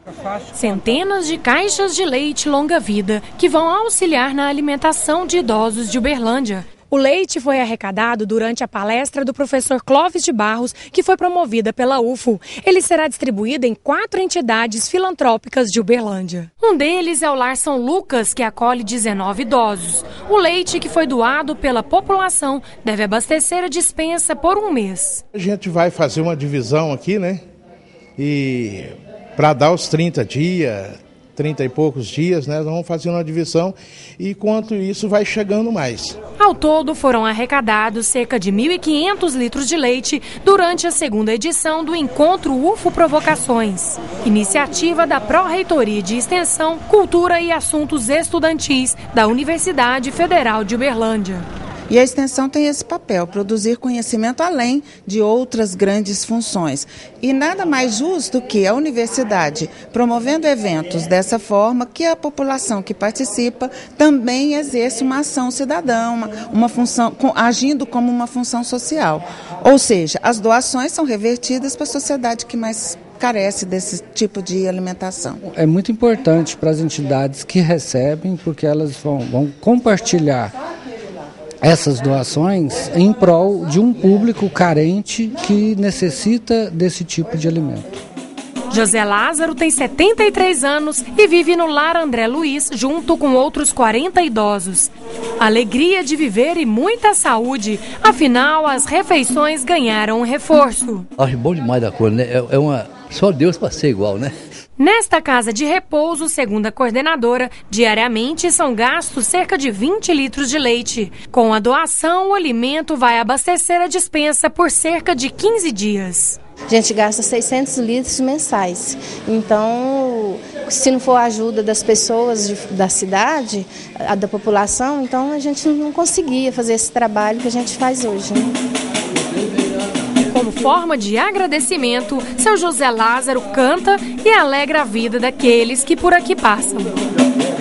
Centenas de caixas de leite longa-vida que vão auxiliar na alimentação de idosos de Uberlândia. O leite foi arrecadado durante a palestra do professor Clóvis de Barros, que foi promovida pela UFO. Ele será distribuído em 4 entidades filantrópicas de Uberlândia. Um deles é o Lar São Lucas, que acolhe 19 idosos. O leite que foi doado pela população deve abastecer a despensa por um mês. A gente vai fazer uma divisão aqui, né? E para dar os 30 e poucos dias, né? Nós vamos fazer uma divisão e enquanto isso vai chegando mais. Ao todo foram arrecadados cerca de 1.500 litros de leite durante a segunda edição do Encontro UFO Provocações, iniciativa da Pró-Reitoria de Extensão, Cultura e Assuntos Estudantis da Universidade Federal de Uberlândia. E a extensão tem esse papel, produzir conhecimento além de outras grandes funções. E nada mais justo que a universidade, promovendo eventos dessa forma, que a população que participa também exerce uma ação cidadã, uma função, agindo como uma função social. Ou seja, as doações são revertidas para a sociedade que mais carece desse tipo de alimentação. É muito importante para as entidades que recebem, porque elas vão compartilhar essas doações em prol de um público carente que necessita desse tipo de alimento. José Lázaro tem 73 anos e vive no Lar André Luiz junto com outros 40 idosos. Alegria de viver e muita saúde, afinal as refeições ganharam um reforço. Acho bom demais da coisa, né? Só Deus para ser igual, né? Nesta casa de repouso, segundo a coordenadora, diariamente são gastos cerca de 20 litros de leite. Com a doação, o alimento vai abastecer a despensa por cerca de 15 dias. A gente gasta 600 litros mensais. Então, se não for a ajuda das pessoas da cidade, da população, então a gente não conseguia fazer esse trabalho que a gente faz hoje, né? Como forma de agradecimento, seu José Lázaro canta e alegra a vida daqueles que por aqui passam.